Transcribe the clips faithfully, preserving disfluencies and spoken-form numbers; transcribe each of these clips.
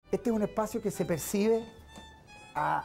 este es un espacio que se percibe a,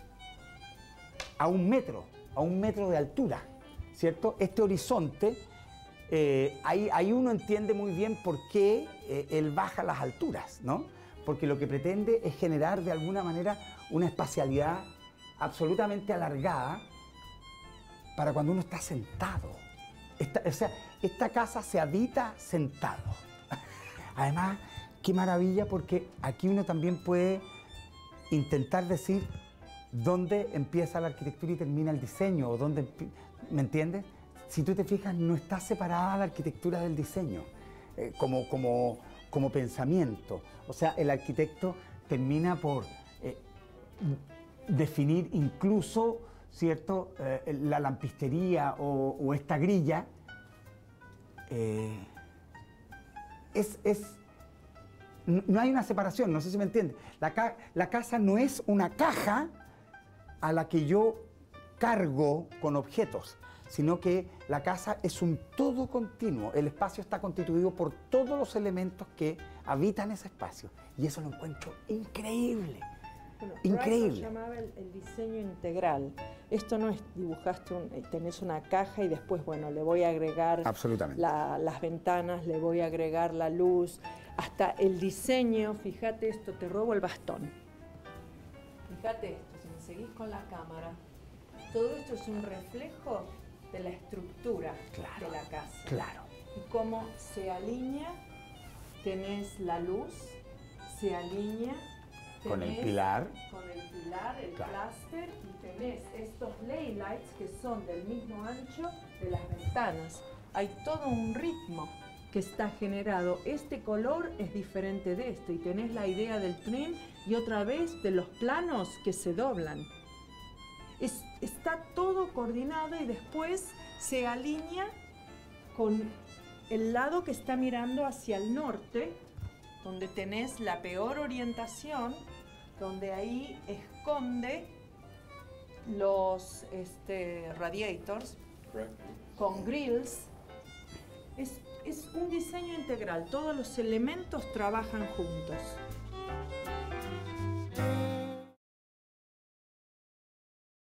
a un metro, a un metro de altura, ¿cierto? Este horizonte, eh, ahí, ahí uno entiende muy bien por qué eh, él baja las alturas, ¿no? Porque lo que pretende es generar de alguna manera una espacialidad absolutamente alargada para cuando uno está sentado. Esta, o sea, esta casa se habita sentado. Además, qué maravilla, porque aquí uno también puede intentar decir dónde empieza la arquitectura y termina el diseño, o dónde, ¿me entiendes? Si tú te fijas, no está separada la arquitectura del diseño, eh, como, como, como pensamiento. O sea, el arquitecto termina por eh, definir incluso, ¿cierto?, eh, la lampistería o, o esta grilla. Eh, es, es, no hay una separación, no sé si me entiende. La, ca la casa no es una caja a la que yo cargo con objetos, sino que la casa es un todo continuo. El espacio está constituido por todos los elementos que habitan ese espacio. Y eso lo encuentro increíble. Bueno, increíble. Rice lo llamaba el, el diseño integral. Esto no es dibujaste, un, tenés una caja y después, bueno, le voy a agregar la, las ventanas, le voy a agregar la luz, hasta el diseño. Fíjate esto, te robo el bastón. Fíjate esto, si me seguís con la cámara, todo esto es un reflejo de la estructura claro, de la casa. Claro. Y cómo se alinea, tenés la luz, se alinea tenés, con el pilar, con el pilar, el claro, plaster, y tenés estos ley lights que son del mismo ancho de las ventanas. Hay todo un ritmo que está generado. Este color es diferente de esto, y tenés la idea del trim y otra vez de los planos que se doblan. Es, está todo coordinado y después se alinea con el lado que está mirando hacia el norte, donde tenés la peor orientación, donde ahí esconde los este, radiators con grills. Es, es un diseño integral, todos los elementos trabajan juntos.